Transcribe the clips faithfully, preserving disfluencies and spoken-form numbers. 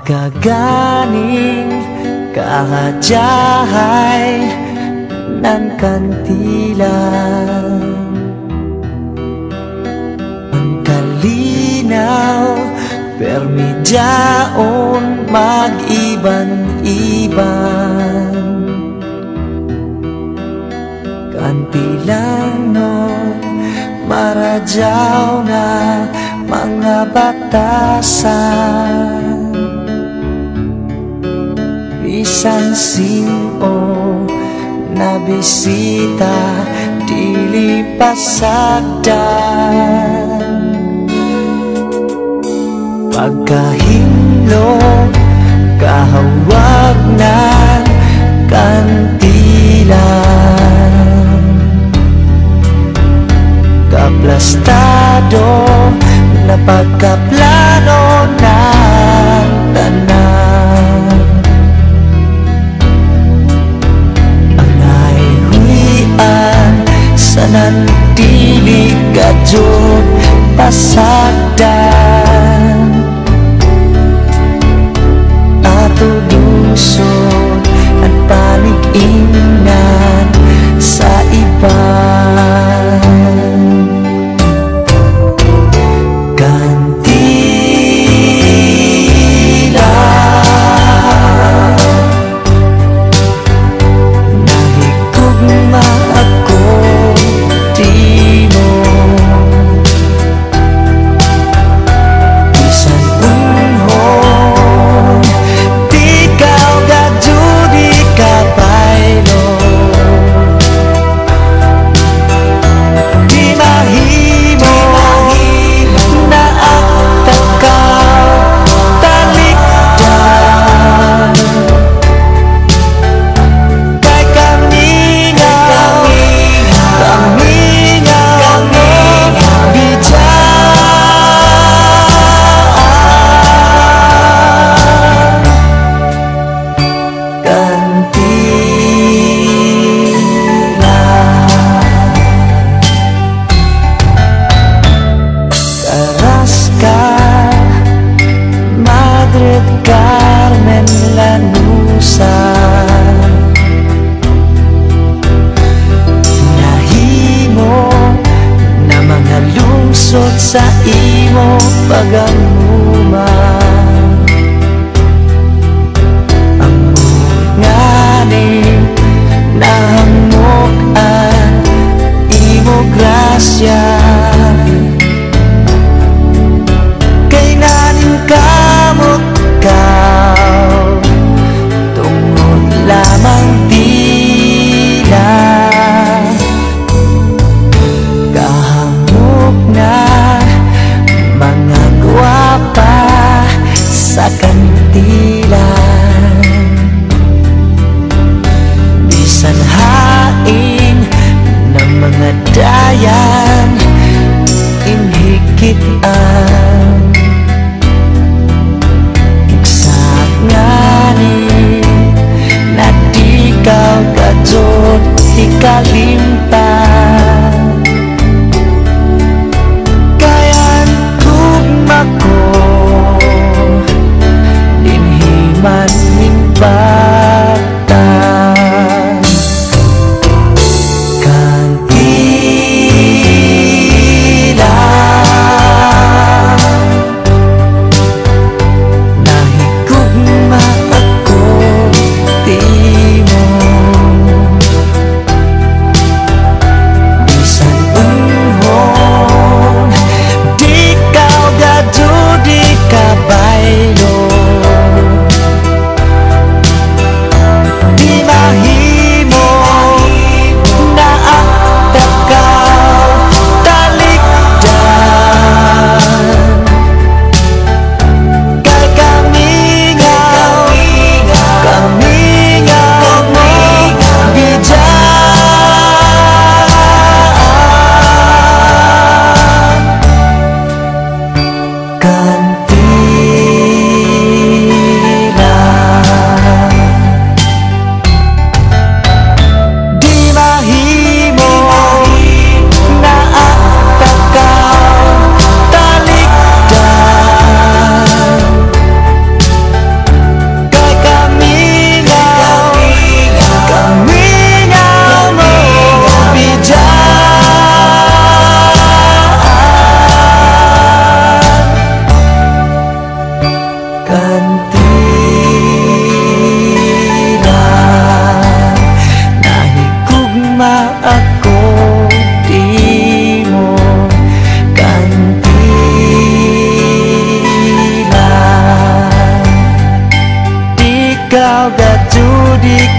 Pagkaganing kahajahay nan kantilan, ang kalinaw permidyaon mag-iban-iban. Kantilan nun maradyaw na mga batasan, bisan sino na bisita dili pasagdan. Pagkahimlong kahawag ng kantilan, kaplastado na pagkaplano ng tanan. Ang nahihulian sa nandili kadyon pasagdan, ato lusod ang panig-ingnan sa iban. Carmen Lanusa, nahimo na mga lungsod sa imo pag-amuma. Ang nganing nahamukan imo grasya, kay naning kamot ikaw tungod lamang tila kahamok na mga gwapa sa kantilan. Bisan hain ng mga dayan inhikitan,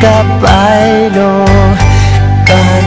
kabaylo kan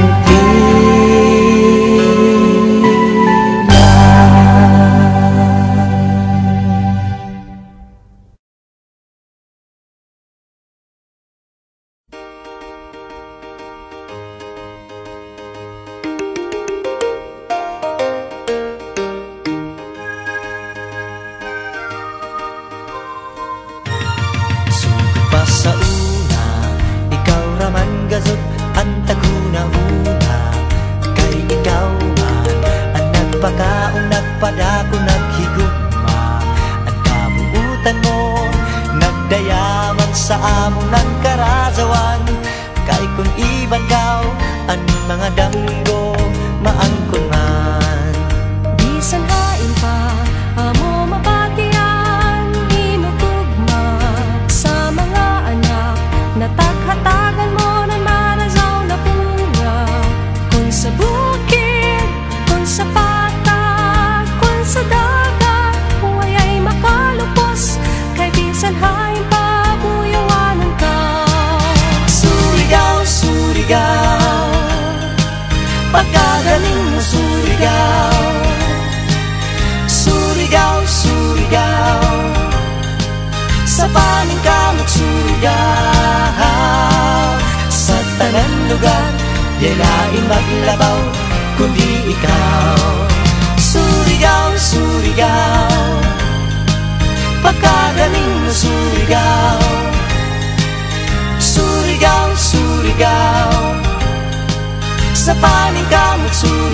Sa una, ikaw raman gazot ang taguna una. Kay ikaw man ang nagpakaon, nagpadako, naghigugma. Ang kabuutan mo nagdayaman sa among ng karazawan. Kay kung iban kaw ang mga danggo maangkon man. Bisan hain pa amo mapatian imo tugma sa mga anak nataghatagan mo ng marazaw na bunga. Kung sa bukid, kung sa patag, kung sa dagat, huwayay makalupos kay bisan hain pa buyawanan ka. Surigao, Surigao, pagkagaling mo Surigao. Surigao, Surigao, sa paning kamot Surigao. Sa tanan lugar, di lain maglabaw kundi ikaw. Surigao, Surigao, pagkagaling mo Surigao. Surigao, Surigao, sa paning kamot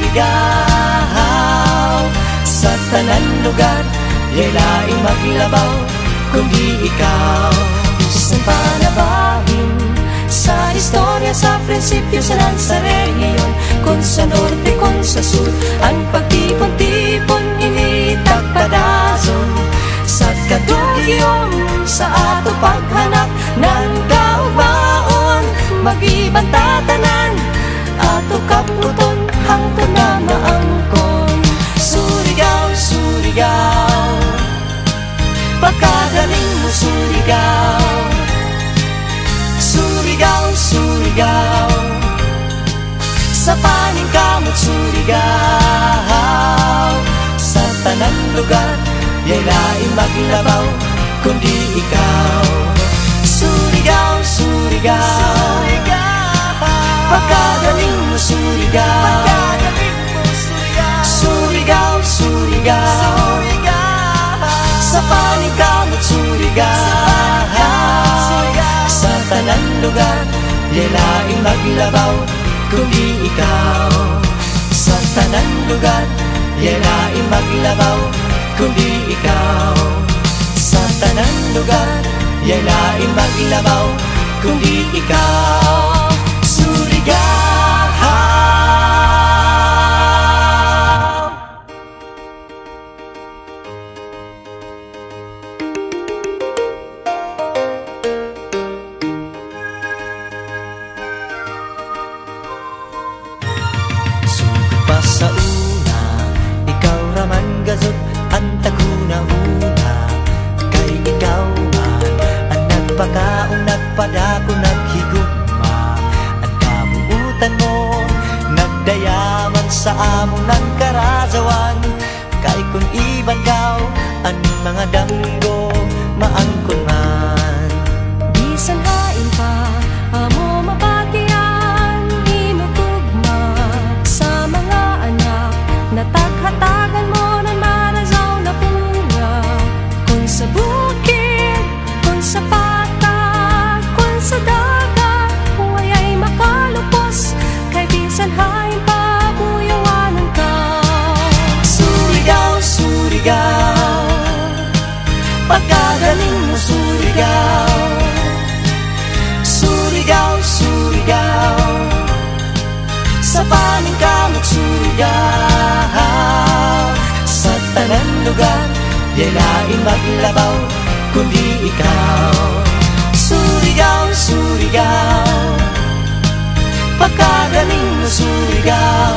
Surigao. Sa tanan lugar, di lain maglabaw kundi ikaw. Sa panabahin, sa istorya, sa prinsipyo, sa lansarehiyon, kung sa norte, kung sa sur, ang pagtipon-tipon, initak padazon. Sa kadugyon, sa ato paghanap ng kaugmaon, mag-ibang tatanan, ato kaputon, hangtod na maangkon. Surigao, Surigao, pagkagaling mo Surigao. Surigao, Surigao, sa paning kamot Surigao. Sa tanan lugar, di lain maglabaw kundi ikaw. Surigao, Surigao, pagkagaling mo Surigao. Surigao, Surigao, sa paning kamot Surigao. Sa tanan lugar, di lain maglabaw kundi ikaw. Sa tanan lugar, di lain maglabaw kundi ikaw. Sa tanan lugar, di lain maglabaw kundi ikaw. Surigao. Sa una, ikaw raman gazot ang taguna una. Kay ikaw man ang nagpakaon, nagpadako, naghigugma. Ang kabuutan mo nagdayaman sa among ng karazawan. Kay kung iban kaw ang mga danggo maangkon man. Bisan hain pa amo mapatian imo tugma sa mga anak nataghatagan mo ng marazaw na bunga. Kung sa bukid, kung sa patag, kung sa dagat, huwayay makalupos kay bisan hain pa buyawanan ka. Surigao, Surigao, pagkagaling mo Surigao. Surigao, Surigao, sa paning kamot Surigao. Sa tanan lugar, di lain maglabaw kundi ikaw. Surigao, Surigao, pagkagaling mo Surigao.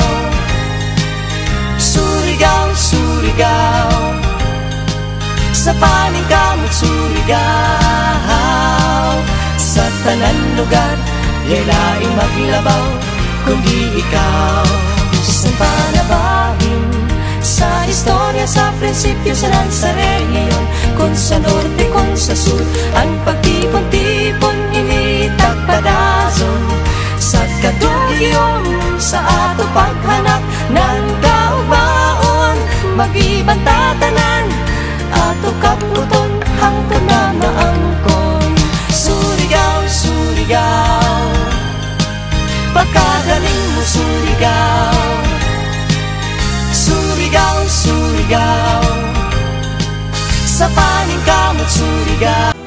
Surigao, Surigao, sa paning kamot Surigao. Sa tanan lugar, Ya'y laing maglabaw, kundi ikaw. Saan pa nabahin sa istorya, sa prinsipyo, sa lansarehiyon, kung sa norte, kung sa sur, ang pagtipon-tipon, initak padason sa kadugyon, sa ato paghanap ng kaugmaon, mag-ibang tatanan, ato kaputon, hangtod na maangkon. Surigao, Surigao, pagkagaling mo Surigao. Surigao, Surigao, sa paning kamot Surigao.